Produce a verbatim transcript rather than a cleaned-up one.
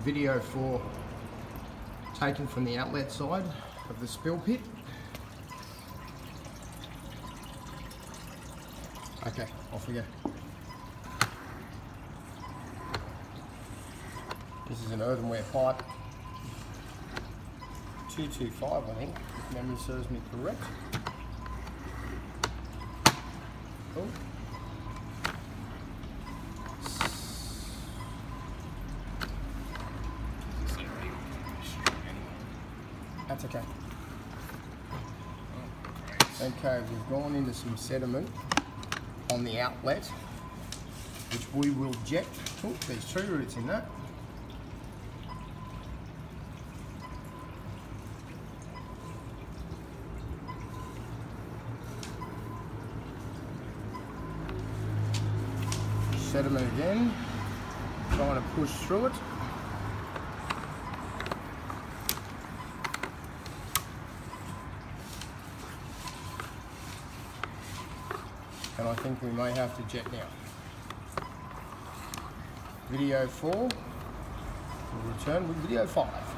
video four taken from the outlet side of the spill pit. Okay, off we go. This is an earthenware pipe, two two five I think, if memory serves me correct. Oh. That's okay. Okay, we've gone into some sediment on the outlet, which we will jet. Oh, there's tree roots in that. Sediment again, trying to push through it. And I think we may have to jet now. Video four will return with video five.